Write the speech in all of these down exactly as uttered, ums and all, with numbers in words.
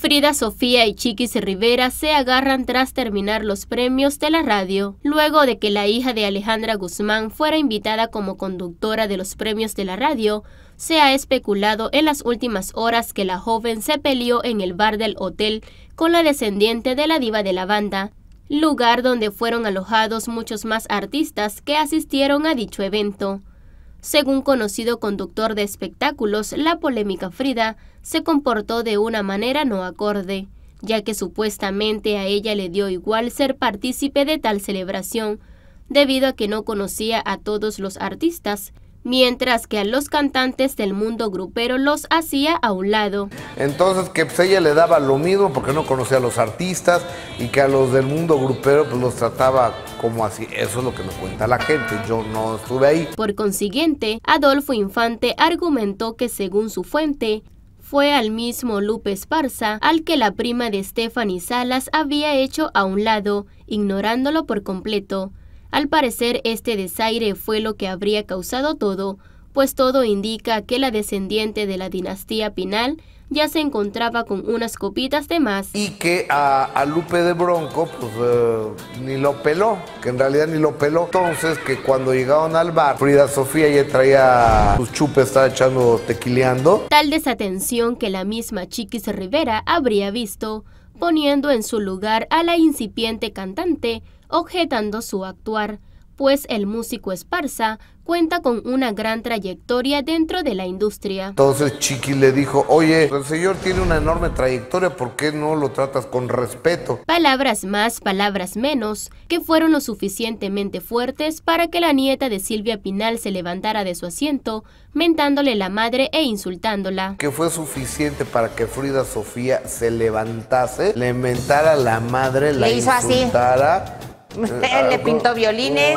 Frida Sofía y Chiquis Rivera se agarran tras terminar los premios de la radio. Luego de que la hija de Alejandra Guzmán fuera invitada como conductora de los premios de la radio, se ha especulado en las últimas horas que la joven se peleó en el bar del hotel con la descendiente de la diva de la banda, lugar donde fueron alojados muchos más artistas que asistieron a dicho evento. Según conocido conductor de espectáculos, la polémica Frida se comportó de una manera no acorde, ya que supuestamente a ella le dio igual ser partícipe de tal celebración, debido a que no conocía a todos los artistas, mientras que a los cantantes del mundo grupero los hacía a un lado. Entonces que pues ella le daba lo mismo porque no conocía a los artistas y que a los del mundo grupero pues los trataba como así. Eso es lo que nos cuenta la gente, yo no estuve ahí. Por consiguiente, Adolfo Infante argumentó que según su fuente, fue al mismo Lupe Esparza al que la prima de Stephanie Salas había hecho a un lado, ignorándolo por completo. Al parecer, este desaire fue lo que habría causado todo, pues todo indica que la descendiente de la dinastía Pinal ya se encontraba con unas copitas de más. Y que a, a Lupe de Bronco, pues eh, ni lo peló, que en realidad ni lo peló. Entonces, que cuando llegaron al bar, Frida Sofía ya traía sus chupes, estaba echando, tequileando. Tal desatención que la misma Chiquis Rivera habría visto, poniendo en su lugar a la incipiente cantante, objetando su actuar, pues el músico Esparza cuenta con una gran trayectoria dentro de la industria. Entonces Chiquis le dijo, oye, el señor tiene una enorme trayectoria, ¿por qué no lo tratas con respeto? Palabras más, palabras menos, que fueron lo suficientemente fuertes para que la nieta de Silvia Pinal se levantara de su asiento, mentándole la madre e insultándola. Que fue suficiente para que Frida Sofía se levantase, le mentara la madre, la le hizo insultara. Así. Le pintó violines.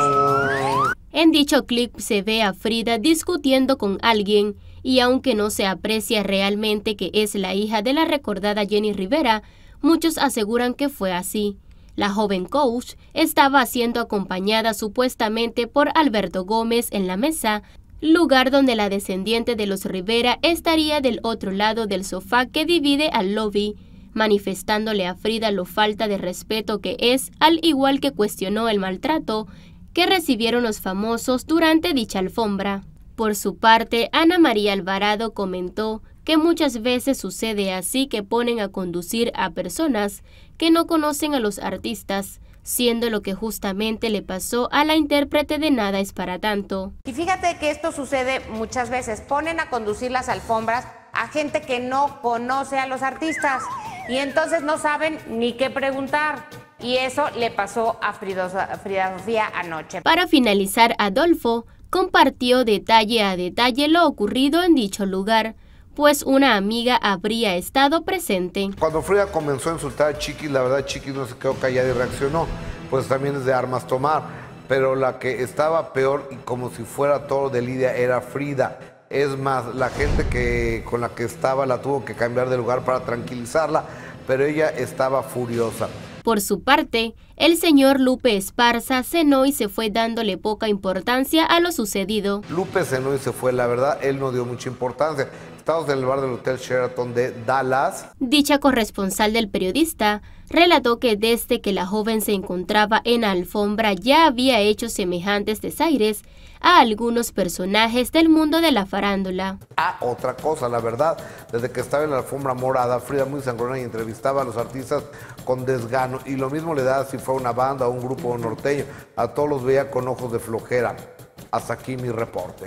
En dicho clip se ve a Frida discutiendo con alguien y aunque no se aprecia realmente que es la hija de la recordada Jenny Rivera, muchos aseguran que fue así. La joven coach estaba siendo acompañada supuestamente por Alberto Gómez en la mesa, lugar donde la descendiente de los Rivera estaría del otro lado del sofá que divide al lobby, manifestándole a Frida lo falta de respeto que es, al igual que cuestionó el maltrato que recibieron los famosos durante dicha alfombra. Por su parte, Ana María Alvarado comentó que muchas veces sucede así, que ponen a conducir a personas que no conocen a los artistas, siendo lo que justamente le pasó a la intérprete de Nada es para tanto. Y fíjate que esto sucede muchas veces, ponen a conducir las alfombras a gente que no conoce a los artistas y entonces no saben ni qué preguntar. Y eso le pasó a Frida, Frida Sofía anoche. Para finalizar, Adolfo compartió detalle a detalle lo ocurrido en dicho lugar, pues una amiga habría estado presente. Cuando Frida comenzó a insultar a Chiquis, la verdad Chiquis no se quedó callada y reaccionó, pues también es de armas tomar, pero la que estaba peor y como si fuera todo de Lidia era Frida. Es más, la gente que, con la que estaba la tuvo que cambiar de lugar para tranquilizarla, pero ella estaba furiosa. Por su parte, el señor Lupe Esparza cenó y se fue dándole poca importancia a lo sucedido. Lupe cenó y se fue, la verdad, él no dio mucha importancia. Estamos en el bar del Hotel Sheraton de Dallas. Dicha corresponsal del periodista relató que desde que la joven se encontraba en la alfombra ya había hecho semejantes desaires a algunos personajes del mundo de la farándula. Ah, otra cosa, la verdad, desde que estaba en la alfombra morada, Frida muy sangrona y entrevistaba a los artistas con desgano, y lo mismo le daba si fue una banda o un grupo norteño, a todos los veía con ojos de flojera. Hasta aquí mi reporte.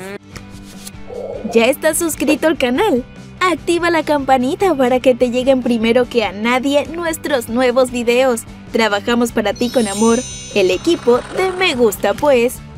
¿Ya estás suscrito al canal? Activa la campanita para que te lleguen primero que a nadie nuestros nuevos videos. Trabajamos para ti con amor, el equipo de Me Gusta Pues.